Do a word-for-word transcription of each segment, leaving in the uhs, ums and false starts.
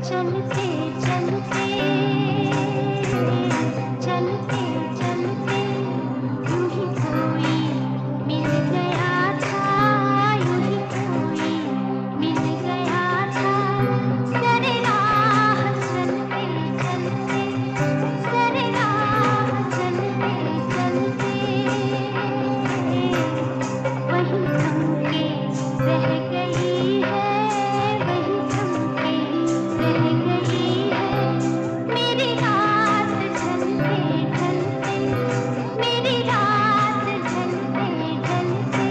चलते चलते चलते चलते यूं ही कोई मिल गया था, यूं ही कोई मिल गया था। सरे राह चलते चलते, सरे राह चलते चलते वही थम के रह गई है, वही थम के रह गई है। मेरी रात ढलते ढलते, मेरी रात ढलते ढलते।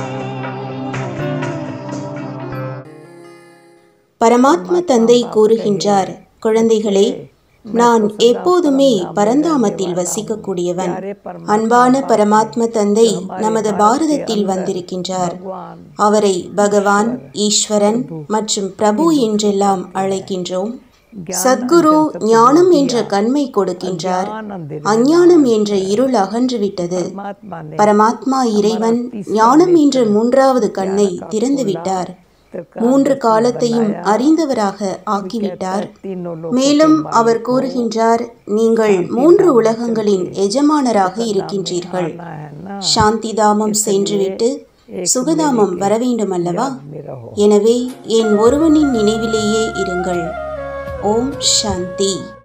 பரமாத்ம தந்தை கூறுகின்றார், குழந்தைகளே, நான் எப்போதுமே பரந்தாமத்தில் வசிக்கக்கூடியவன். அன்பான பரமாத்ம தந்தை நமது பாரதத்தில் வந்திருக்கின்றார். அவரை பகவான், ஈஸ்வரன் மற்றும் பிரபு என்றெல்லாம் அழைக்கின்றோம். சத்குரு ஞானம் என்ற கண்மை கொடுக்கின்றார். அஞ்ஞானம் என்ற இருள் அகன்றுவிட்டது. பரமாத்மா இறைவன் ஞானம் என்ற மூன்றாவது கண்ணை திறந்துவிட்டார். மூன்று காலத்தையும் அறிந்தவராக ஆக்கிவிட்டார். மேலும் அவர் கூறுகின்றார், நீங்கள் மூன்று உலகங்களின் எஜமானராக இருக்கின்றீர்கள். சாந்தி தாமம் சென்றுவிட்டு சுகதாமம் வர வேண்டும் அல்லவா? எனவே என் ஒருவனின் நினைவிலேயே இருங்கள். ஓம் சாந்தி.